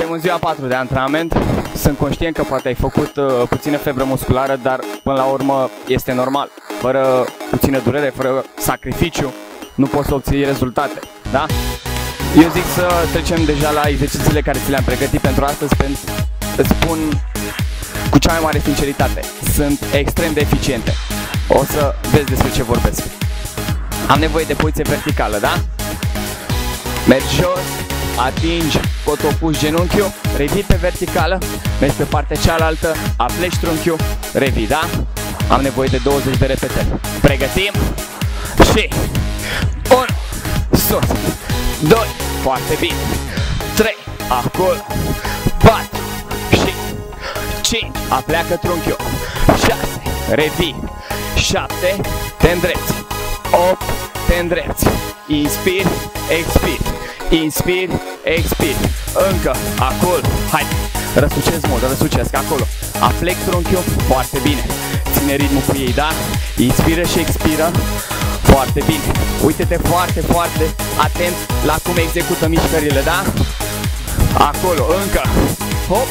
Suntem în ziua 4 de antrenament. Sunt conștient că poate ai făcut puțină febră musculară, dar până la urmă este normal. Fără puțină durere, fără sacrificiu, nu poți să obții rezultate, da? Eu zic să trecem deja la exercițiile care ți le-am pregătit pentru astăzi, pentru îți spun cu cea mai mare sinceritate, sunt extrem de eficiente. O să vezi despre ce vorbesc. Am nevoie de poziție verticală, da? Mergi jos, atingi cotopuși genunchiul, revii pe verticală, mergi pe partea cealaltă, apleci trunchiul, revii, da? Am nevoie de 20 de repetări. Pregătim și 1, sus, 2, foarte bine, 3, acolo, 4 și 5, apleacă trunchiul, 6, revii, 7, te îndrepți, 8, te îndrepți, inspiri, expiri, inspiri, expiri, încă, acolo, hai, răsucesc mult, răsucesc, acolo, aplec trunchiul, foarte bine, ține ritmul cu ei, da? Inspiră și expiră, foarte bine, uite-te foarte, foarte atent la cum execută mișcările, da? Acolo, încă, hop,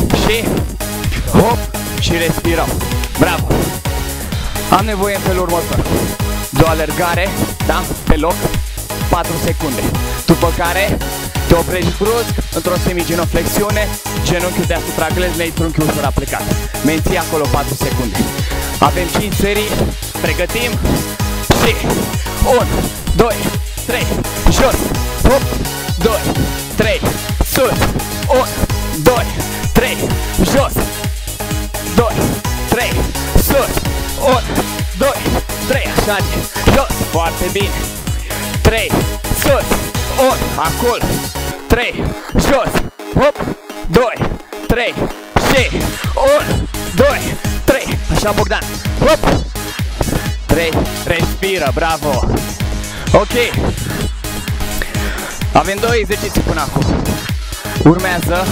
și respirăm, bravo! Am nevoie în felul următor de o alergare, da? Pe loc, 4 secunde, după care te oprești brusc într-o semigenoflexiune, genunchiul deasupra gleznei, trunchiul ușor aplecat. Menții acolo 4 secunde. Avem 5 serii, pregătim și 1, 2, 3, jos, hop, 2, 3, sus, 1, 2, 3, jos, 2, 3, sus, 1, 2, 3, așa de jos, foarte bine, 3, sus, 1, acolo, 3, jos, hop, 2, 3, și 1, 2, 3, așa Bogdan, hop, 3, respiră, bravo, ok, avem 2 exerciții până acum, urmează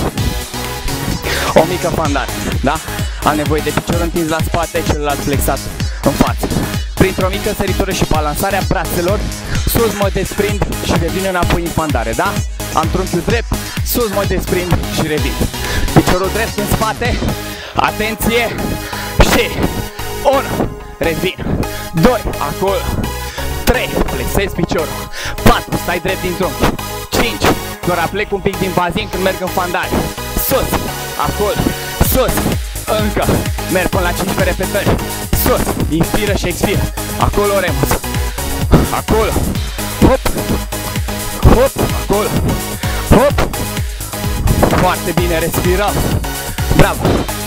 o mică fandare, da? Am nevoie de picior întins la spate, celălalt flexat în față. Printr-o mică săritură și balansarea brațelor, sus mă desprind și revin înapoi în fandare, da? Am trunchiul drept, sus mă desprind și revin. Piciorul drept în spate, atenție, și 1, revin, 2, acolo, 3, flexez piciorul, 4, stai drept din trunchi, 5, doar aplec un pic din bazin când merg în fandare, sus, acolo, sus, încă, merg până la 15 repetări, sus, inspiră și expiră, acolo remus, acolo, hop, hop, acolo, hop, foarte bine, respirăm, bravo,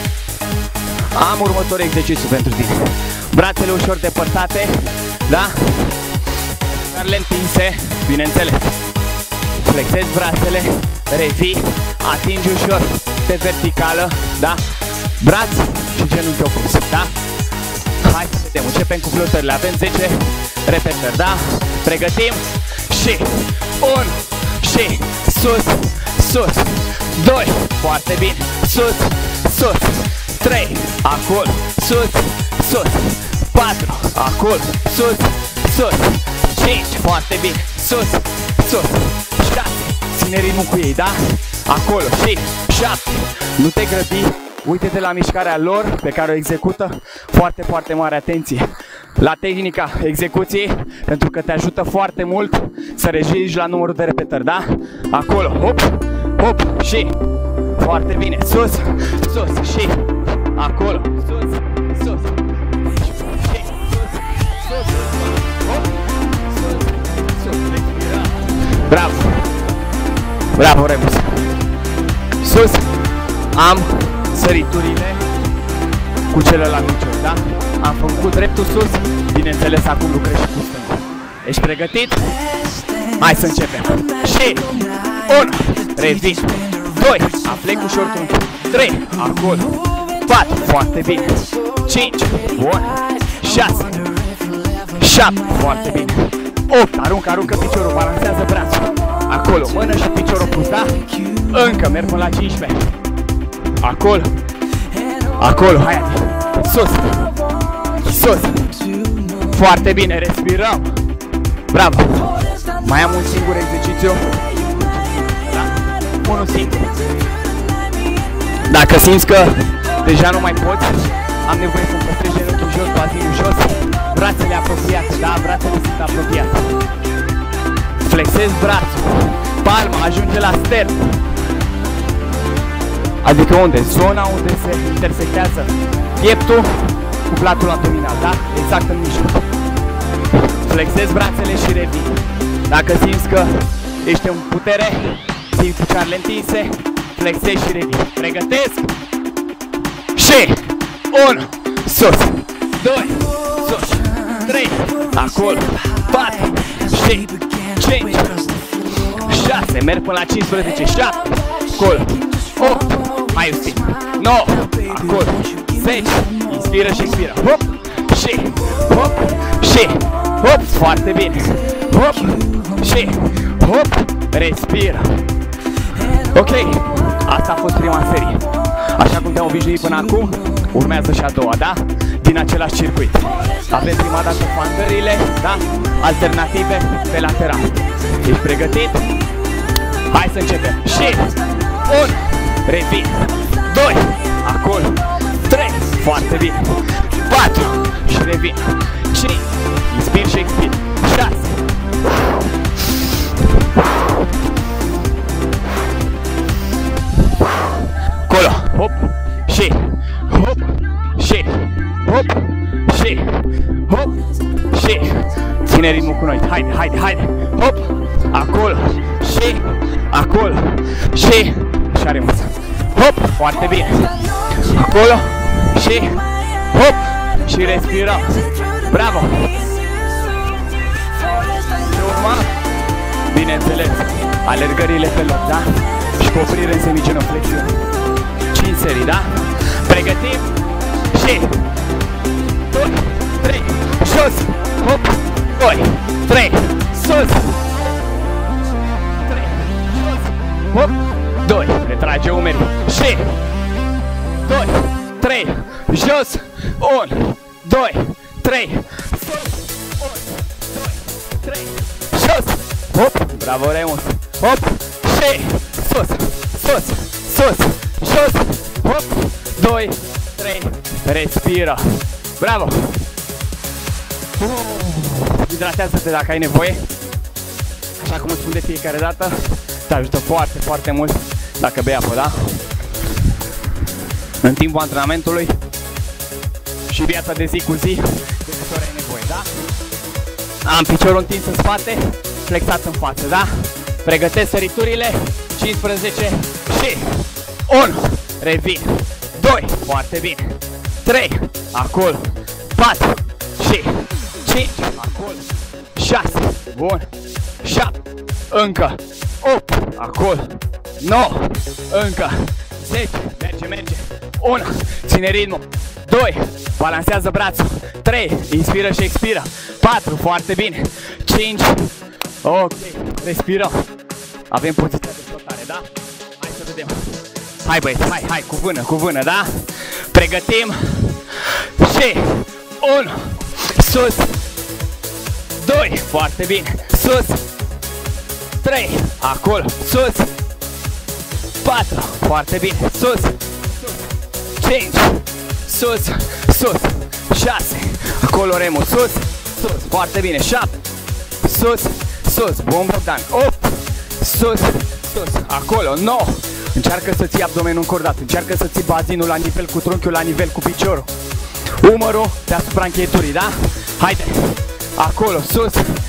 am următorul exercițiu pentru tine, brațele ușor depărtate, da, picioarele întinse, bineînțeles, flexezi brațele, revii, atingi ușor pe verticală, da, braț și genunchi opus, da? Hai să vedem, începem cu flotările, avem 10 repetări, da? Pregătim și 1 și sus, sus, 2, foarte bine, sus, sus, 3, acolo, sus, sus, 4, acolo, sus, sus, 5, foarte bine, sus, sus, 6, ține ritmul cu ei, da? Acolo și 7, nu te grăbi, uite-te la mișcarea lor pe care o execută, foarte, foarte mare atenție la tehnica execuției, pentru că te ajută foarte mult să reziști la numărul de repetări, da? Acolo, hop, hop și foarte bine, sus, sus și acolo, sus, sus, și sus, sus, hop, sus, sus, respira. Bravo, bravo, Remus. Sus, am săriturile cu celălalt picior, da? Am făcut dreptul sus, bineînțeles acum lucrez și cu stângul. Ești pregătit? Hai să începem. Și 1, revin, 2, aplec ușor trunchiul, 3, acolo, 4, foarte bine, 5, bun, 6, 7, foarte bine, 8, aruncă piciorul, balansează brațul, acolo, mână și picior opus, da? Încă, merg până la 15, acolo, acolo, hai, sus, sus, foarte bine, respirăm, bravo, mai am un singur exercițiu, da? Unul singur, Dacă simți că deja nu mai poți, am nevoie să-mi păstrezi genunchiul jos, bazinul jos, brațele apropiate, da? Brațele sunt apropiate. Flexezi brațul, palma ajunge la stern. Adică unde? Zona unde se intersectează pieptul cu platul abdominal, da? Exact în mijloc. Flexezi brațele și revii. Dacă simți că ești în putere, simți picioarele întinse, flexezi și revii. Pregătesc! Și 1, sus, 2, sus, 3, acolo, 4, și 5, 6, merg până la 15, 7, acolo, 8, mai justin, 9, acolo, 10, inspiră și expiră, hop, și, hop, foarte bine, hop, și, hop, respiră. Ok, asta a fost prima serie. Așa cum te-am obișnuit până acum, urmează și a doua, da? Din același circuit. Avem prima dată fandările, da? Alternative pe lateral. Ești pregătit? Hai să începem. Și 1, revin. 2, acolo. 3, foarte bine. 4, și revin. 5, inspir și expir. 6, acolo, hop, și, hop, și, hop, și, hop, și. Ține ritmul cu noi, haide, hop, acolo, și, acolo, și a rămas. Hop, foarte bine. Acolo, și, hop, și respirăm. Bravo. Ce urma? Bineînțeles, alergările pe loc, da? Și cu oprire în semigenoflexiune. 5 serii, da? Pregătim și 2, 3, jos, hop, 2, 3, sus, 3, jos, hop, 2, retrage umerii și 2, 3, jos, 1, 2, 3, sus, 1, 2, 3, jos, hop, bravo Remus, hop, și sus, sus, sus, jos, hop, 2, 3, respiră. Bravo! Hidratează-te dacă ai nevoie. Așa cum îți spun de fiecare dată, te ajută foarte, foarte mult dacă bei apă, da? În timpul antrenamentului și viața de zi cu zi, de câte ori ai nevoie, da? Am piciorul întins în spate, flexat în față, da? Pregătesc săriturile, 15 și 1, revin, 2, foarte bine, 3, acolo, 4 și 5, acolo, 6, bun, 7, încă, 8, acolo, 9, încă, 10, merge, 1, ține ritmul, 2, balansează brațul, 3, inspiră și expiră, 4, foarte bine, 5, ok, respirăm, avem poziția de flotare, da? Hai să vedem. Hai băieți, hai, cu vână, da? Pregătim și 1, sus, 2, foarte bine, sus, 3, acolo, sus, 4, foarte bine, sus, 5, sus, 6, acolo Remus, sus, foarte bine, 7, sus, bun Bogdan, 8, sus, acolo, 9, încearcă să ții abdomenul încordat, încearcă să ții bazinul la nivel cu trunchiul, la nivel cu piciorul, umărul deasupra încheieturii, da? Haide, acolo, sus,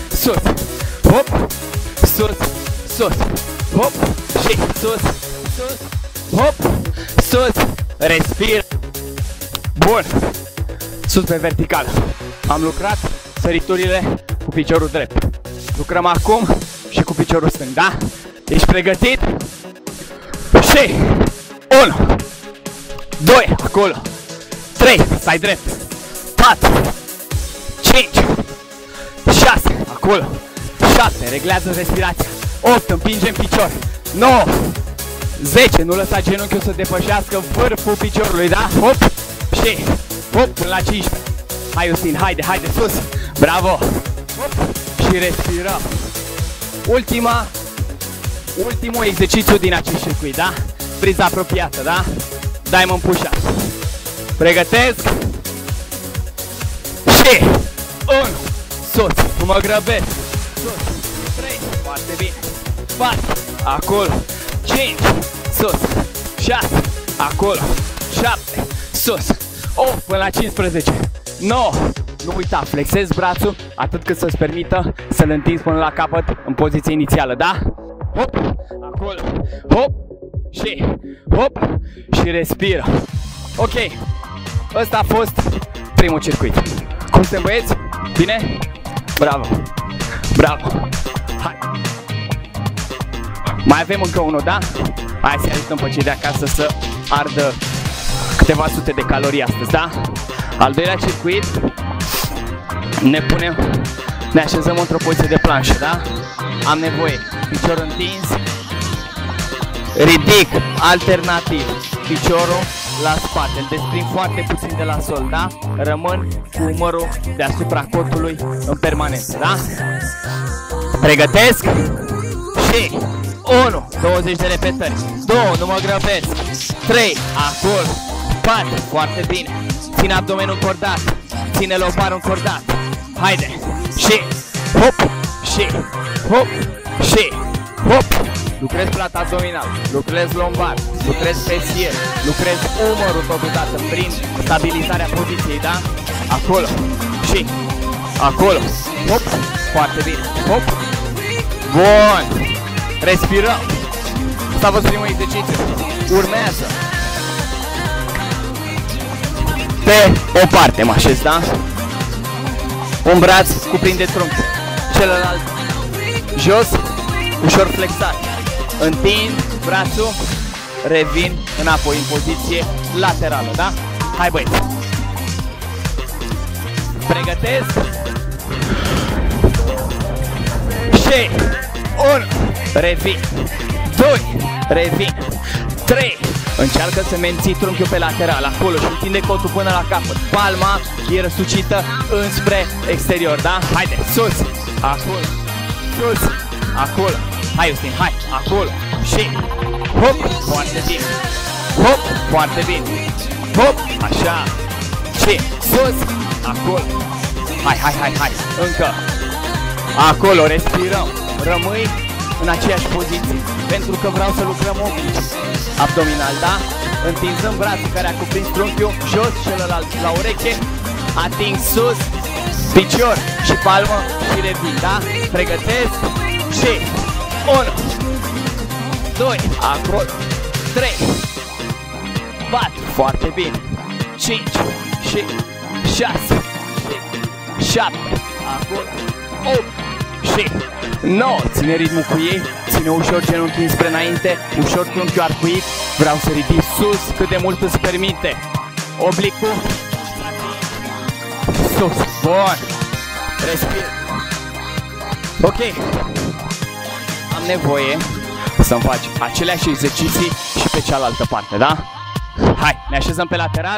hop, sus, hop, și sus, hop, sus, respir, bun, sus pe vertical, am lucrat săriturile cu piciorul drept, lucrăm acum și cu piciorul stâng, da? Ești pregătit? Și 1, 2, acolo, 3, stai drept, 4, 5, 6, acolo, 7, reglează respirația, 8, împinge în picior, 9, 10, nu lăsa genunchiul să depășească vârful piciorului, da? Hop, și hop, până la 15. Hai Justin, haide, sus, bravo, hop, și respirăm. Ultimul exercițiu din acest circuit, da? Priza apropiată, da? Diamond push-up. Pregătesc. Și 1, sus, nu mă grăbesc. Sus, 3, foarte bine. 4, acolo. 5, sus. 6, acolo. 7, sus. 8 până la 15. 9. Nu uita, flexezi brațul atât cât să-ți permită să-l întinzi până la capăt în poziție inițială, da? Hop, acolo. Hop, hop și respiră. Ok, ăsta a fost primul circuit. Cum suntem, băieți? Bine? Bravo! Bravo! Hai! Mai avem încă unul, da? Hai să ajutăm pe cei de acasă să ardă câteva sute de calorii astăzi, da? Al doilea circuit, ne așezăm într-o poziție de planșă, da? Am nevoie, picior întins, ridic alternativ piciorul la spate, îl desprind foarte puțin de la sol, da? Rămân cu umărul deasupra cotului în permanență, da? Pregătesc și 1, 20 de repetări, 2, nu mă grăbesc, 3, acolo, 4, foarte bine, ține abdomenul încordat, ține lobarul încordat, haide, și hop, și hop, și hop, lucrez plata abdominal, lucrez lombar, lucrez fesier, lucrez umărul totodată prin stabilizarea poziției, da? Acolo, și acolo, hop, foarte bine, hop, bun, respirăm, asta a fost primul exercițiu, urmează, pe o parte mă așez, da? Un braț cuprinde trunchiul, celălalt jos, ușor flexat, întind brațul, revin înapoi în poziție laterală, da? Hai, băieți! Pregătesc și 1, revin, 2, revin, 3, încearcă să menții trunchiul pe lateral, acolo și întinde cotul până la capăt, palma e răsucită înspre exterior, da? Haide, sus, acolo, sus, acolo, hai Justin, hai, acolo, și hop, foarte bine, hop, foarte bine, hop, așa, și sus, acolo, hai, încă, acolo, respirăm, rămâi în aceeași poziție, pentru că vreau să lucrăm oblici, abdominal, da? Întinzăm brațul care a cuprins trunchiul, jos, celălalt la ureche, ating sus, picior și palmă și revin, da? Pregătesc și 1, 2, acolo, 3, 4, foarte bine, 5 și 6 și 7, acolo, 8 și 9, ține ritmul cu ei, ține ușor genunchii spre înainte, ușor trunchiul arcuit, vreau să ridic sus cât de mult îți permite, oblicul, sus, bun, respir, ok, am nevoie să-mi faci aceleași exerciții și pe cealaltă parte, da? Hai, ne așezăm pe lateral,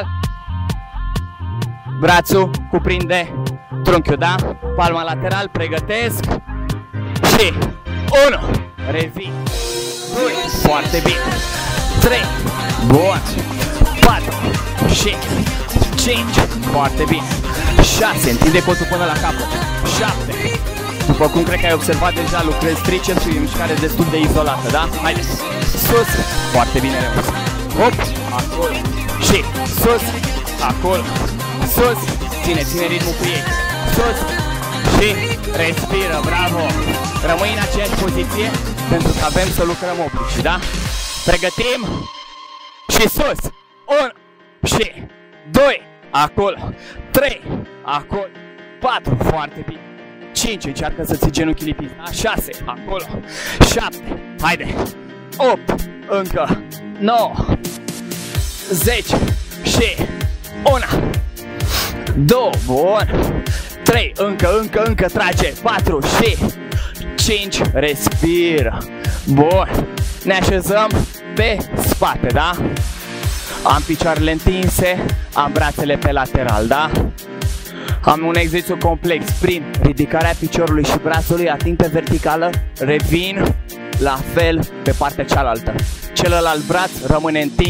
brațul cuprinde trunchiul, da? Palma lateral, pregătesc și 1, revin, 2, foarte bine, 3, bun, 4 și 5, foarte bine, 6, întinde cotul până la capăt, 7, după cum cred că ai observat deja, lucrezi tricepsul, e mișcare destul de izolată, da? Haide, sus, foarte bine rămas, hop, acolo, și sus, acolo, sus, ține ritmul cu ei, sus, și respiră, bravo! Rămâi în aceeași poziție pentru că avem să lucrăm oblici, da? Pregătim și sus! 1 și 2, acolo, 3, acolo, 4, foarte bine, 5, încearcă să ții genunchii lipiți, da? 6, acolo, 7, haide, 8, încă, 9, 10 și 1, 2, bun, 3, încă, trage, 4 și 5, respiră, bun, ne așezăm pe spate, da? Am picioarele întinse, am brațele pe lateral, da? Am un exercițiu complex prin ridicarea piciorului și brațului, ating pe verticală, revin, la fel pe partea cealaltă. Celălalt braț rămâne întins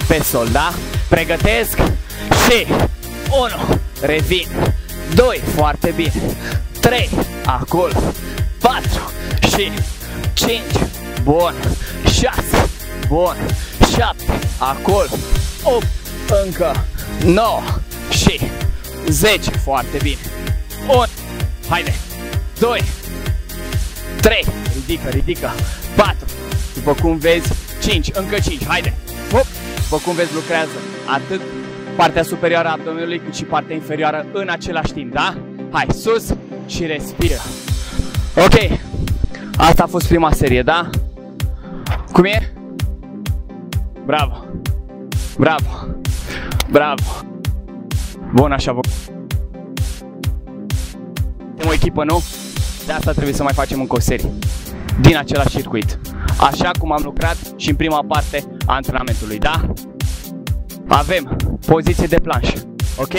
pe sol, da? Pregătesc și 1, revin, 2, foarte bine, 3, acolo, 4 și 5, bun, 6, bun, 7, acolo, 8, încă, 9 și 10, foarte bine, 1, haide, 2, 3, ridică, 4, după cum vezi, 5, încă 5, haide, hop, după cum vezi lucrează atât partea superioară a abdomenului cât și partea inferioară în același timp, da? Hai, sus și respiră. Ok, asta a fost prima serie, da? Cum e? Bravo, bravo, bravo. Bun, așa vă. O echipă, nu? De asta trebuie să mai facem încă o serie din același circuit, așa cum am lucrat și în prima parte a antrenamentului, da? Avem poziție de planșă, ok?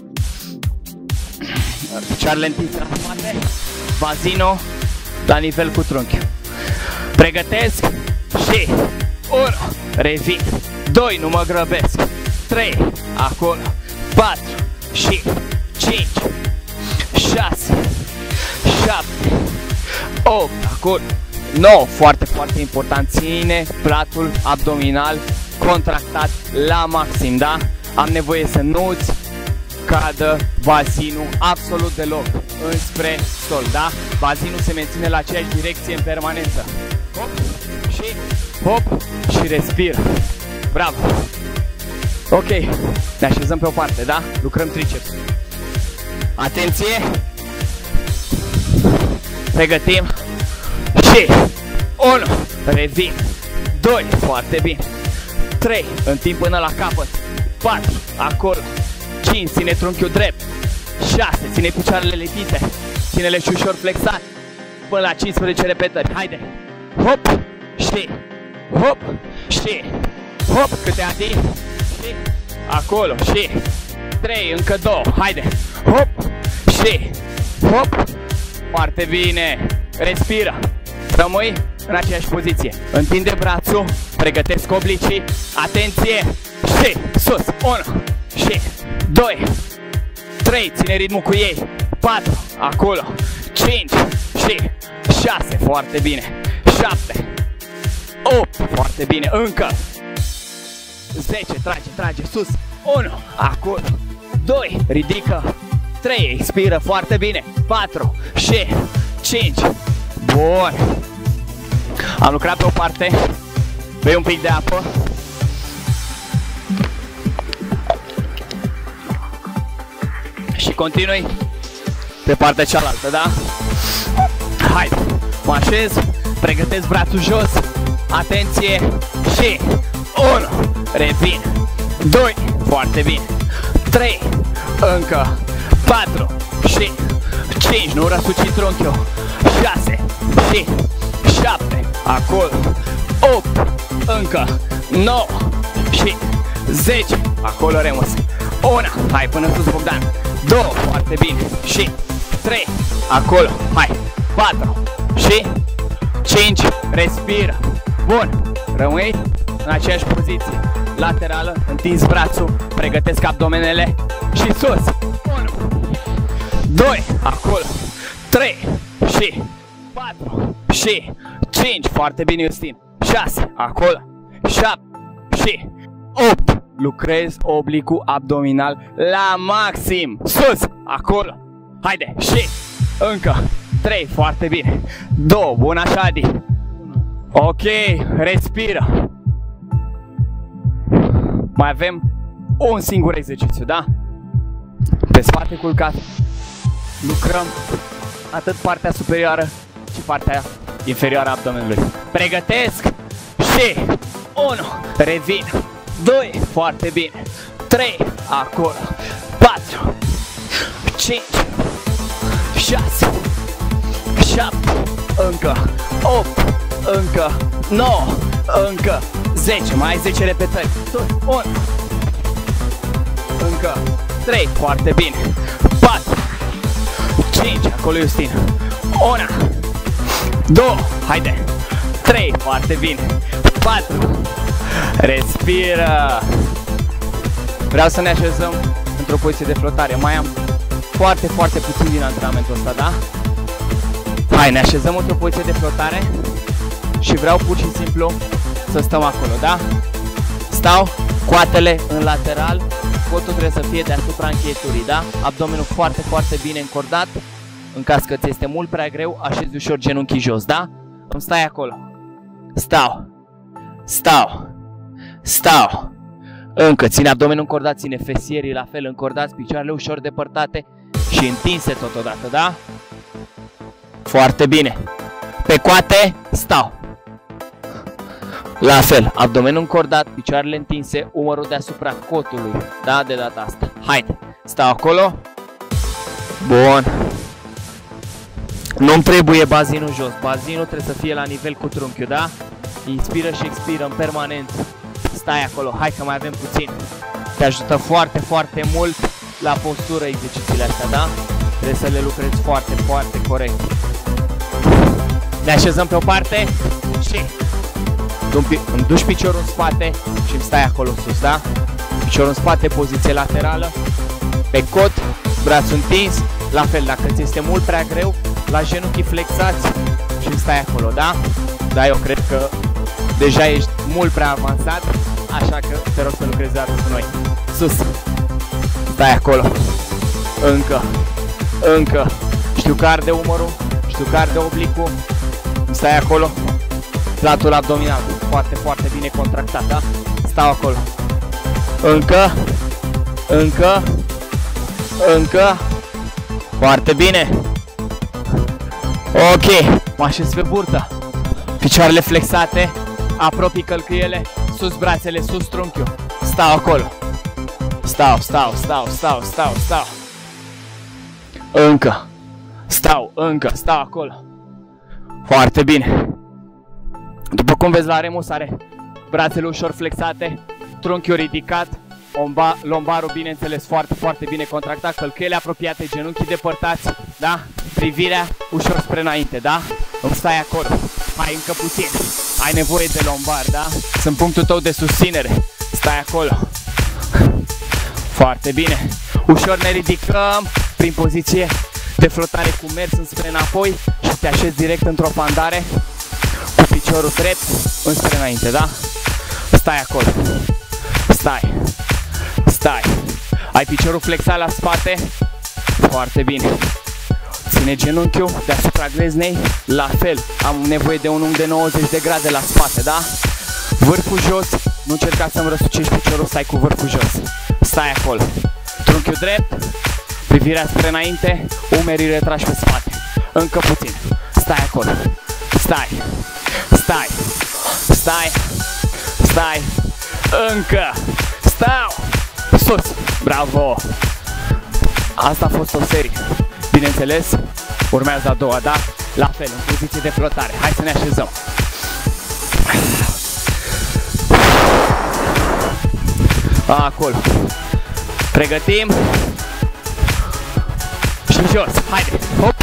Picioarele întinse la spate, bazinul la nivel cu trunchiul. Pregătesc și 1, revin, 2, nu mă grăbesc, 3, acolo, 4 și 5, 6, 7, 8, acolo, 9, foarte, foarte important, ține platul abdominal contractat la maxim, da? Am nevoie să nu-ți cadă bazinul absolut deloc înspre sol, da? Bazinul se menține la aceeași direcție în permanență. Hop și respiră. Bravo! Ok, ne așezăm pe o parte, da? Lucrăm triceps. Atenție! Pregătim și 1, revin, 2, foarte bine, 3, întind până la capăt, 4, acolo, 5, ține trunchiul drept, 6, ține picioarele letite, ține-le și ușor flexat, până la 15 repetări, haide, hop și, hop și, hop, câte adi, și, acolo, și, 3, încă 2, haide, hop și, hop, foarte bine, respiră, rămâi în aceeași poziție, întinde brațul, pregătesc oblicii, atenție, și sus, 1, și 2, 3, ține ritmul cu ei, 4, acolo, 5 și 6, foarte bine, 7, 8, foarte bine, încă 10, trage, sus, 1, acolo, 2, ridică, 3, expiră, foarte bine, 4 și 5, bun. Am lucrat pe o parte, bei un pic de apă. Și continui pe partea cealaltă, da? Hai, mă așez, pregătesc brațul jos, atenție și 1, revin, 2, foarte bine, 3, încă 4 și 5, nu răsuci trunchiul, 6 și 7, acolo, 8, încă 9 și 10, acolo rămas, 1, hai până sus Bogdan, 2, foarte bine, și 3, acolo, hai, 4 și 5, respiră, bun, rămâi în aceeași poziție, laterală, întinzi brațul, pregătesc abdomenele și sus, 1, 2, acolo, 3 și 4 și 5, foarte bine Justin, 6, acolo, 7 și 8, lucrez oblicul abdominal la maxim, sus, acolo, haide, și încă 3, foarte bine, 2, bun așa Adi, ok, respiră, mai avem un singur exercițiu, da? Pe spate culcat, lucrăm atât partea superioară și partea inferioară a abdomenului. Pregătesc și 1, revin, 2, foarte bine, 3, acolo, 4, 5, 6, 7, încă 8, încă 9, încă 10, mai ai 10 repetări, 1, încă 3, foarte bine, 4, 5, acolo Justin, 1, 2, haide, 3, foarte bine, 4, respiră, Vreau să ne așezăm într-o poziție de flotare. Mai am foarte, foarte puțin din antrenamentul ăsta, da? Hai, ne așezăm într-o poziție de flotare și vreau pur și simplu să stăm acolo, da? Stau, coatele în lateral, cotul trebuie să fie deasupra încheieturii, da? Abdomenul foarte, foarte bine încordat. În caz că ți este mult prea greu, așezi ușor genunchii jos, da? Îmi stai acolo. Stau. Stau. Stau. Încă, ține abdomenul încordat, ține fesierii la fel încordați, picioarele ușor depărtate și întinse totodată, da? Foarte bine. Pe coate, stau. La fel, abdomenul încordat, picioarele întinse, umărul deasupra cotului, da? De data asta. Haide, stau acolo. Bun. Nu-mi trebuie bazinul jos, bazinul trebuie să fie la nivel cu trunchiul, da? Inspiră și expiră în permanent. Stai acolo, hai că mai avem puțin. Te ajută foarte, foarte mult la postură exercițiile astea, da? Trebuie să le lucrezi foarte, foarte corect. Ne așezăm pe o parte și îmi duci piciorul în spate și îmi stai acolo sus, da? Piciorul în spate, poziție laterală, pe cot, brațul întins, la fel, dacă ți este mult prea greu, la genunchii flexați și îmi stai acolo, da? Da, eu cred că deja ești mult prea avansat, așa că te rog să lucrezi dată cu noi. Sus, stai acolo, încă, știu că arde umărul, știu că arde oblicul, îmi stai acolo, latul abdominal, foarte, foarte bine contractat, da? Stau acolo, încă, foarte bine. Ok, mă așez pe burtă, picioarele flexate, apropii călcâiele, sus brațele, sus trunchiul, stau acolo, stau, încă, stau acolo, foarte bine. După cum vezi la Remus are brațele ușor flexate, trunchiul ridicat, lombarul bineînțeles foarte, foarte bine contractat, călcâiele apropiate, genunchii depărtați, da? Privirea ușor spre înainte, da? Îmi stai acolo, hai încă puțin, ai nevoie de lombar, da? Sunt punctul tău de susținere, stai acolo, foarte bine, ușor ne ridicăm prin poziție de flotare cu mers înspre înapoi și te așezi direct într-o fandare cu piciorul drept înspre înainte, da? Stai acolo, stai, ai piciorul flexat la spate, foarte bine, ține genunchiul deasupra gleznei, la fel, am nevoie de un unghi de 90 de grade la spate, da? Vârful jos, nu încerca să-mi răsucești piciorul, stai cu vârful jos, stai acolo, trunchiul drept, privirea spre înainte, umerii retrași pe spate, încă puțin, stai acolo, stai, încă, stau, sus, bravo, asta a fost o serie, bineînțeles, urmează a doua, da? La fel, în poziție de flotare, hai să ne așezăm. Acolo, pregătim și jos, haide, hop,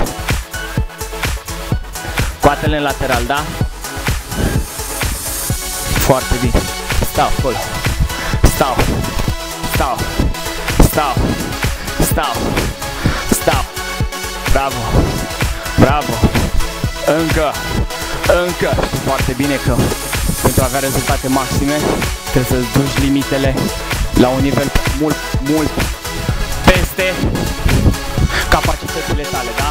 coatele în lateral, da? Foarte bine, stau acolo, stau, bravo, încă, știu foarte bine că pentru a avea rezultate maxime trebuie să-ți duci limitele la un nivel mult peste capacitățile tale, da?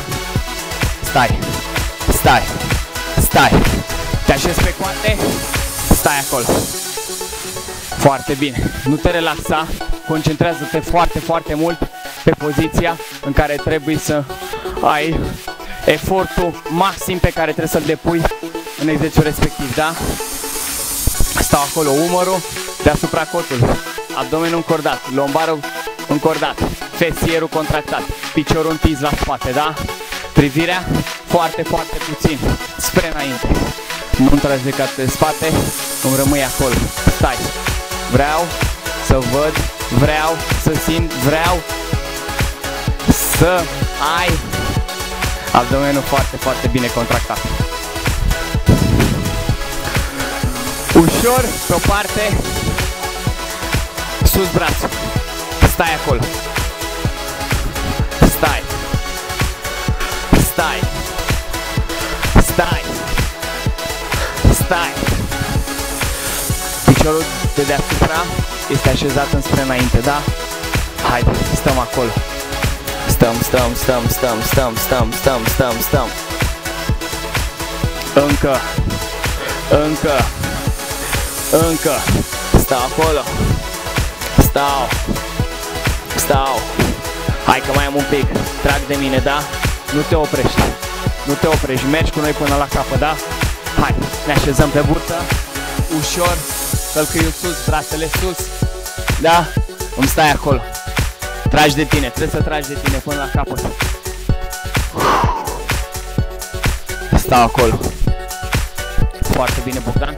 Stai, te așezi pe coate, stai acolo, foarte bine, nu te relaxa, concentrează-te foarte, foarte mult pe poziția în care trebuie să ai efortul maxim pe care trebuie să-l depui în exercițiul respectiv, da? Stau acolo, umărul deasupra cotului, abdomenul încordat, lombarul încordat, fesierul contractat, piciorul întins la spate, da? Privirea foarte, foarte puțin spre înainte. Nu-mi tragi de cap de spate, îmi rămâi acolo. Stai. Vreau să văd, vreau să simt, vreau să ai abdomenul foarte, foarte bine contractat. Ușor, pe o parte, sus brațul. Stai acolo. Stai. Stai. Stai. Stai. Piciorul de deasupra este așezat înspre înainte, da? Haide, stăm acolo. Stăm. Încă. Stau acolo. Stau. Hai că mai am un pic. Trag de mine, da? Nu te oprești. Mergi cu noi până la capăt, da? Hai, ne așezăm pe burtă. Ușor. Călcâiul sus, brațele sus. Da? Îmi stai acolo. Tragi de tine, trebuie să tragi de tine până la capăt. Stau acolo. Foarte bine, Bogdan.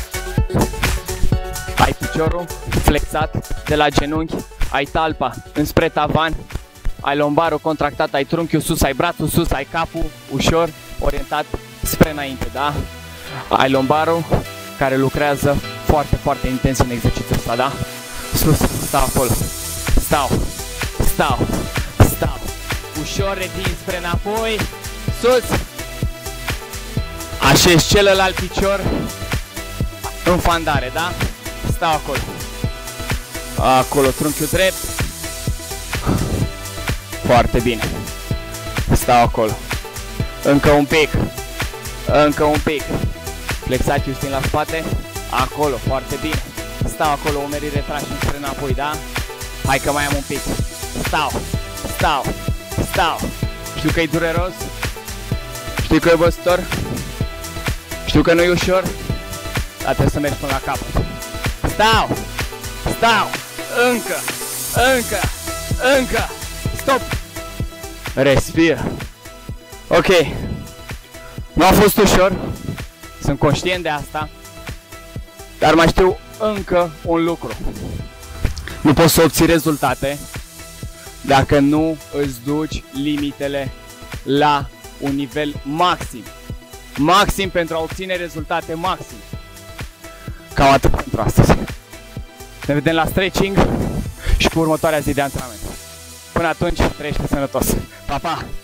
Ai piciorul flexat de la genunchi, ai talpa înspre tavan, ai lombarul contractat, ai trunchiul sus, ai brațul sus, ai capul ușor orientat spre înainte, da? Ai lombarul care lucrează foarte, foarte intens în exercițiul ăsta, da? Sus, stau acolo. Stau. Ușor retin spre înapoi. Sus. Așezi celălalt picior în fandare, da? Stau acolo. Acolo, trunchiul drept. Foarte bine. Stau acolo. Încă un pic. Flexați Justin la spate. Acolo, foarte bine. Stau acolo, umerii retrași înspre înapoi, da? Hai că mai am un pic. Stau. Știu că e dureros. Știu că e obositor. Știu că nu e ușor. Dar trebuie să mergi până la capăt. Stau. Încă. Stop. Respir. Ok. Nu a fost ușor. Sunt conștient de asta. Dar mai știu încă un lucru. Nu poți să obții rezultate dacă nu îți duci limitele la un nivel maxim pentru a obține rezultate maxim. Cam atât pentru astăzi. Ne vedem la stretching și cu următoarea zi de antrenament. Până atunci, trăiește sănătos. Pa, pa!